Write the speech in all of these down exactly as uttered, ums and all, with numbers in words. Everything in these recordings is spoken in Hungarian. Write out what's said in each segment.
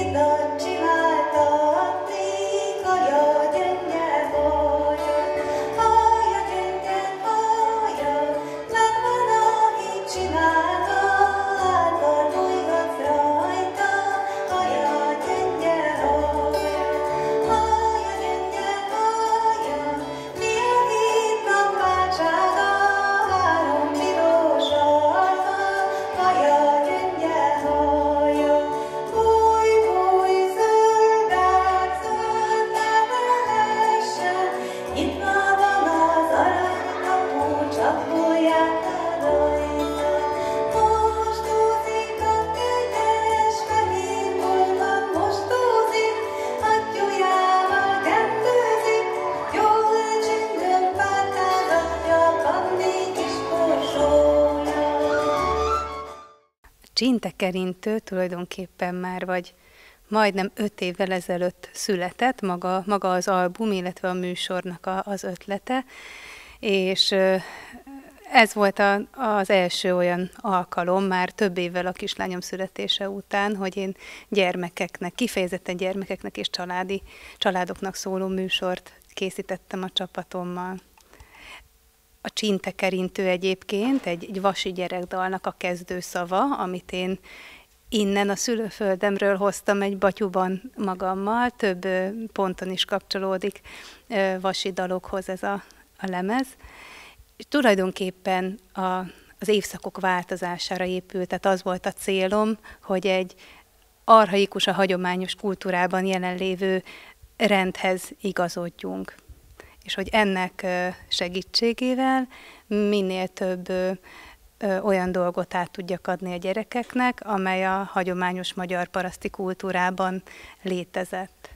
Csintekerintő tulajdonképpen már vagy majdnem öt évvel ezelőtt született maga, maga az album, illetve a műsornak a, az ötlete, és ez volt a, az első olyan alkalom már több évvel a kislányom születése után, hogy én gyermekeknek, kifejezetten gyermekeknek és családi, családoknak szóló műsort készítettem a csapatommal. A Csintekerintő egyébként egy, egy vasi gyerekdalnak a kezdőszava, amit én innen a szülőföldemről hoztam egy batyuban magammal, több ponton is kapcsolódik vasi dalokhoz ez a, a lemez. És tulajdonképpen a, az évszakok változására épült, tehát az volt a célom, hogy egy archaikus, a hagyományos kultúrában jelenlévő rendhez igazodjunk. És hogy ennek segítségével minél több olyan dolgot át tudjak adni a gyerekeknek, amely a hagyományos magyar paraszti kultúrában létezett.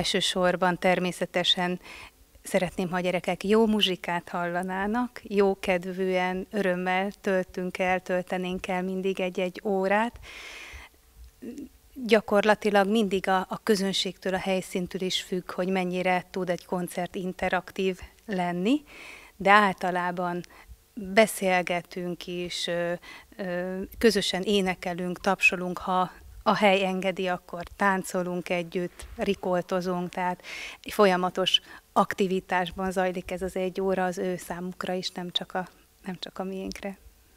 Elsősorban természetesen szeretném, ha a gyerekek jó muzsikát hallanának, jó kedvűen, örömmel töltünk el, töltenénk el mindig egy-egy órát. Gyakorlatilag mindig a, a közönségtől, a helyszíntől is függ, hogy mennyire tud egy koncert interaktív lenni, de általában beszélgetünk is, közösen énekelünk, tapsolunk, ha a hely engedi, akkor táncolunk együtt, rikoltozunk, tehát folyamatos aktivitásban zajlik ez az egy óra az ő számukra is, nem csak a, nem csak a miénkre.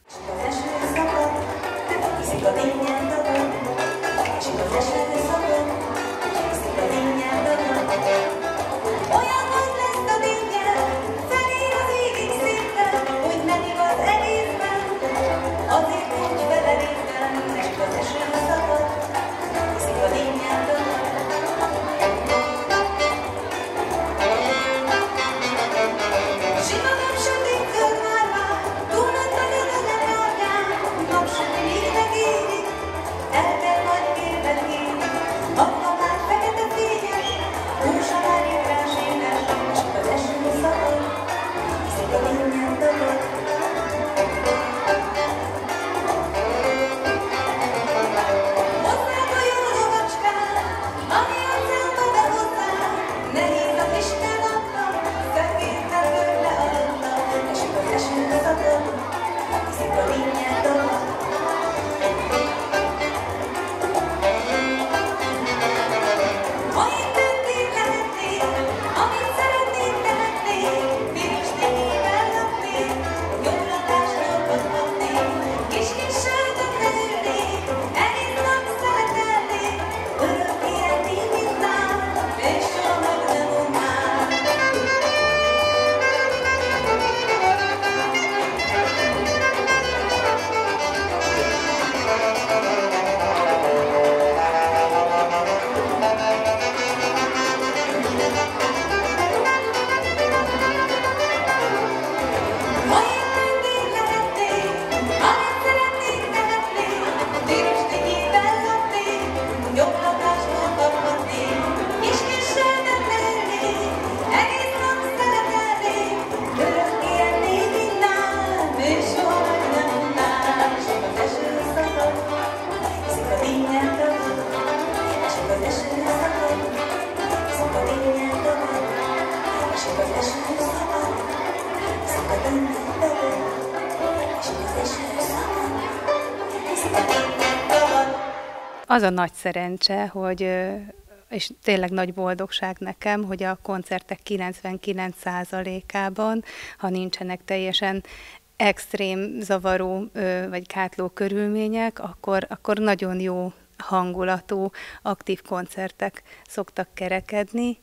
Az a nagy szerencse, hogy, és tényleg nagy boldogság nekem, hogy a koncertek kilencvenkilenc százalékában, ha nincsenek teljesen extrém, zavaró vagy kátló körülmények, akkor, akkor nagyon jó hangulatú, aktív koncertek szoktak kerekedni,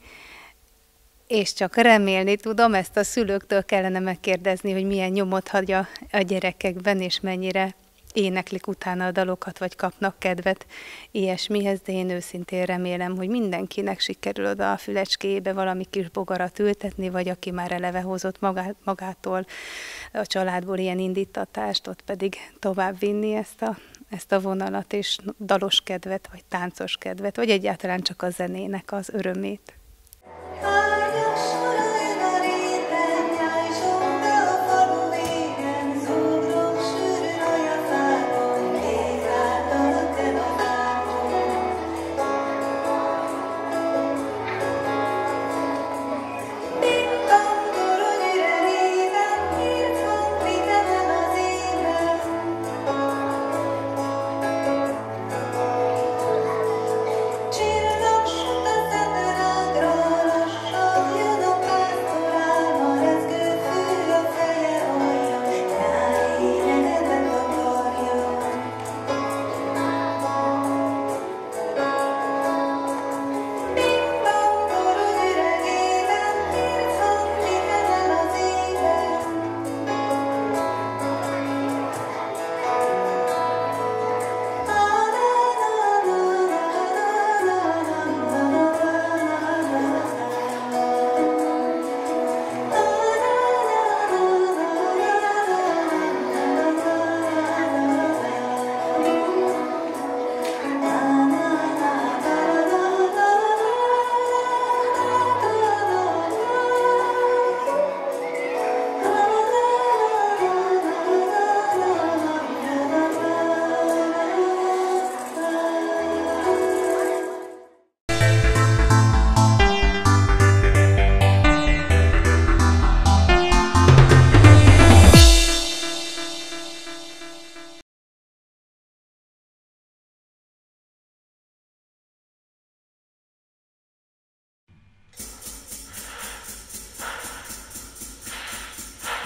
és csak remélni tudom, ezt a szülőktől kellene megkérdezni, hogy milyen nyomot hagy a, a gyerekekben, és mennyire éneklik utána a dalokat, vagy kapnak kedvet ilyesmihez, de én őszintén remélem, hogy mindenkinek sikerül oda a fülecskéjébe valami kis bogarat ültetni, vagy aki már eleve hozott magát, magától a családból ilyen indítatást, ott pedig tovább vinni ezt a, ezt a vonalat, és dalos kedvet, vagy táncos kedvet, vagy egyáltalán csak a zenének az örömét. Csillagos a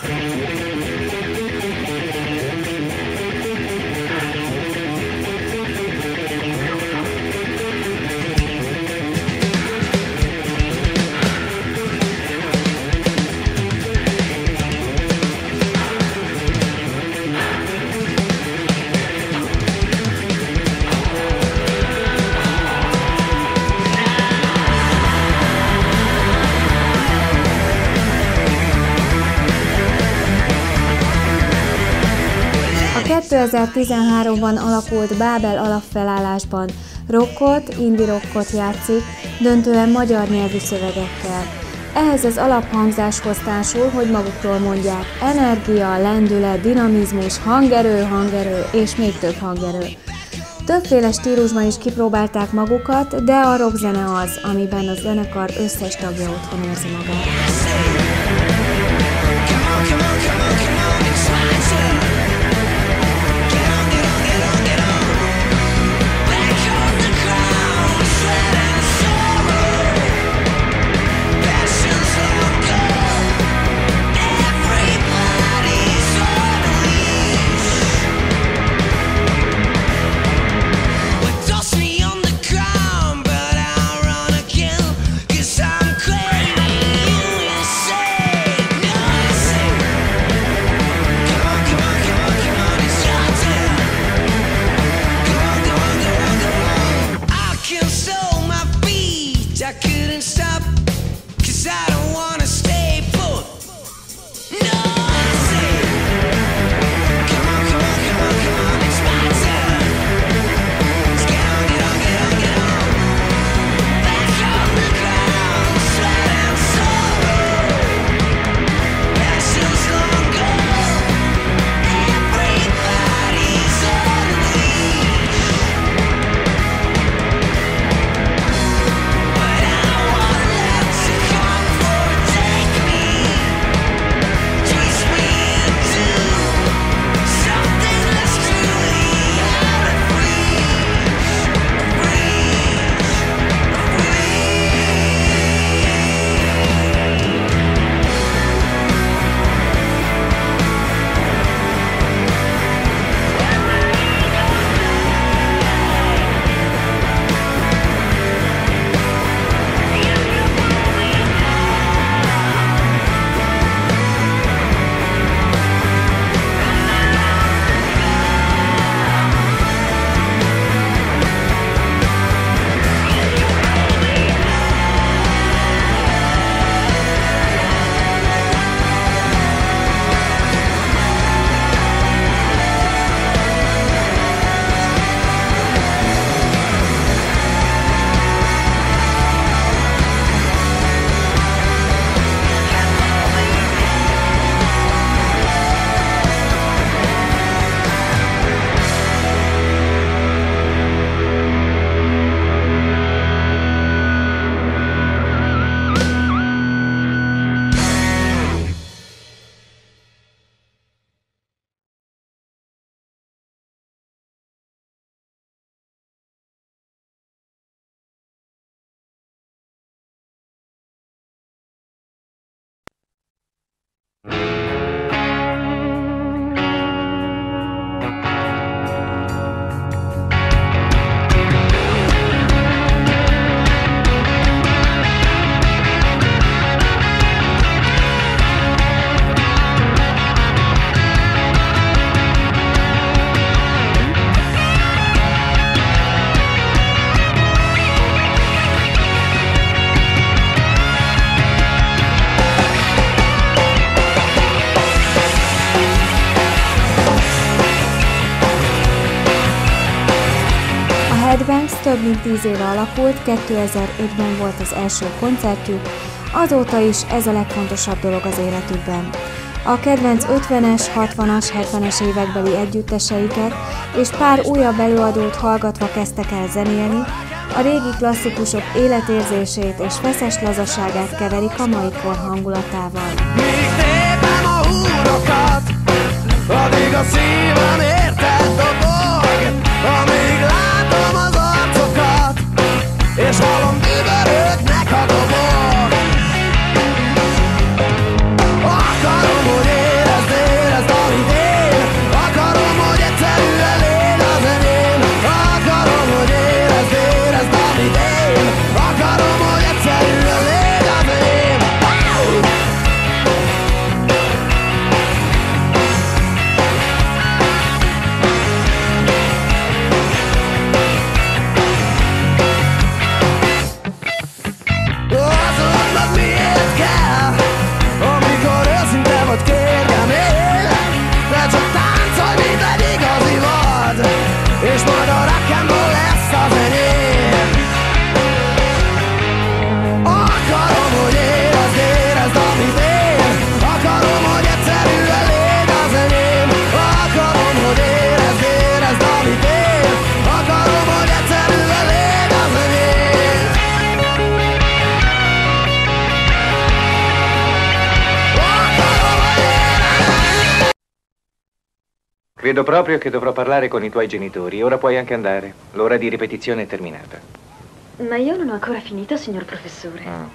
kétezer-tizenháromban alakult Bábel alapfelállásban rockot, indie rockot játszik, döntően magyar nyelvű szövegekkel. Ehhez az alaphangzáshoz társul, hogy magukról mondják, energia, lendület, dinamizmus, hangerő, hangerő és még több hangerő. Többféle stílusban is kipróbálták magukat, de a rockzene az, amiben a zenekar összes tagja otthon érzi magát. Headbangs több mint tíz éve alakult, kétezer-ötben volt az első koncertjük, azóta is ez a legfontosabb dolog az életükben. A kedvenc ötvenes, hatvanas, hetvenes évekbeli együtteseiket és pár újabb előadót hallgatva kezdtek el zenélni, a régi klasszikusok életérzését és feszes lazaságát keverik a mai kor hangulatával. Míg tépem a húrokat, addig a szívem érted dobog, amíg látom az arcokat, és hallom dübörögnek a dobog. Akarom, hogy én Credo proprio che dovrò parlare con i tuoi genitori. Ora puoi anche andare. L'ora di ripetizione è terminata. Ma io non ho ancora finito, signor professore. Mm.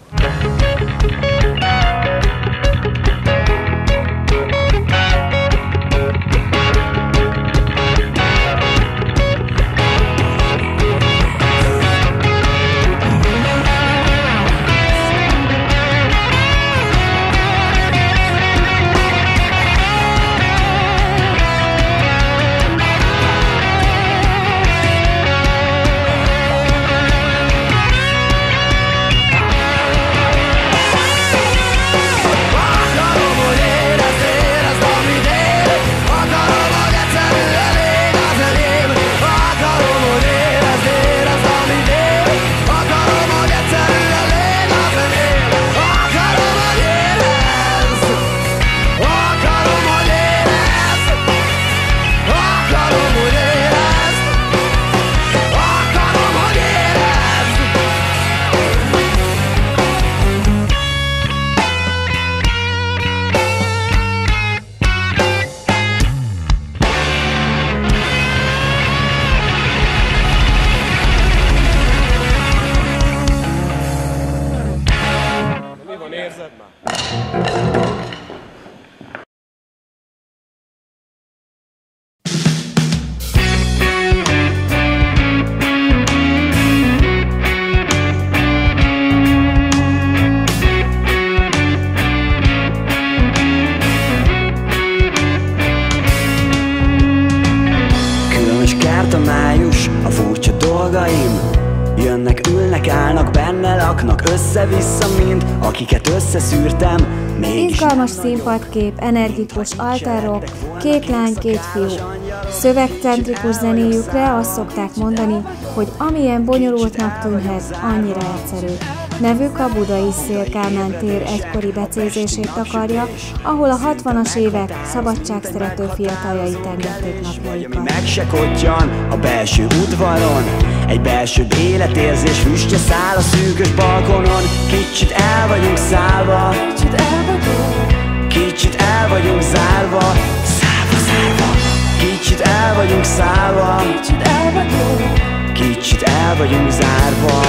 Jönnek, ülnek, állnak, benne laknak, össze-vissza mind, akiket összeszűrtem, mégis... Izgalmas színpadkép, energikus altárok, két lány, két fiú. Szövegcentrikus zenéjükre azt szokták mondani, hogy amilyen bonyolultnak tűnhet, annyira egyszerű. Nevük a budai Széll-Kálmán tér egykori becézését takarja, ahol a hatvanas évek szabadságszerető fiataljai tengették napjaikat. Meg se kottyan a belső udvaron, egy belső életérzés füstje száll a szűkös balkonon. Kicsit el vagyunk szállva, kicsit el vagyunk, kicsit el vagyunk zárva, szállva, zárva. Kicsit el vagyunk szállva, kicsit el vagyunk, kicsit el vagyunk zárva.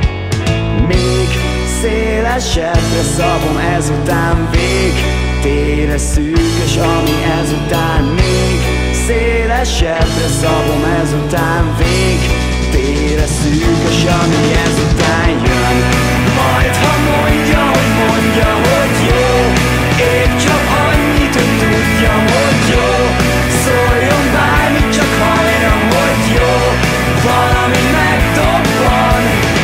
Még szélesebbre szabom ezután, vég tére szűkös, ami ezután. Még szélesebbre szabom ezután, vég tére szűkös, ami ezután jön. Majd ha mondja, hogy mondja, hogy jó, épp csak annyit, hogy tudjam, hogy jó. Szóljon bármit, csak hajram, hogy jó, valami megdobban.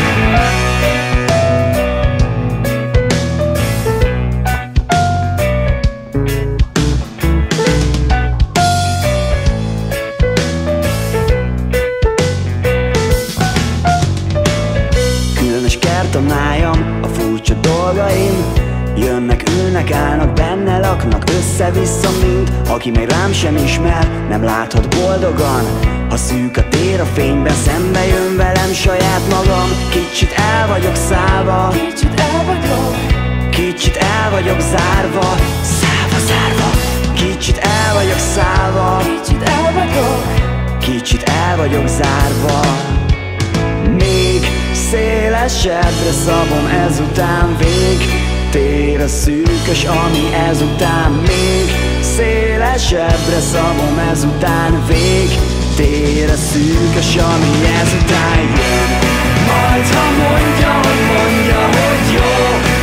A májam, a furcsa dolgaim, jönnek, ülnek, állnak, benne laknak, össze-vissza mind, aki még rám sem ismer, nem láthat boldogan. Ha szűk a tér a fényben, szembe jön velem saját magam. Kicsit el vagyok szállva, kicsit el vagyok, kicsit el vagyok zárva, szállva, zárva. Kicsit el vagyok szállva, kicsit el vagyok, kicsit el vagyok zárva. Még szélesebbre szabom ezután, vég tér a szűkös, ami ezután. Még szélesebbre szabom ezután, vég tér a szűkös, ami ezután jön. Majd ha mondja, hogy mondja, hogy jó,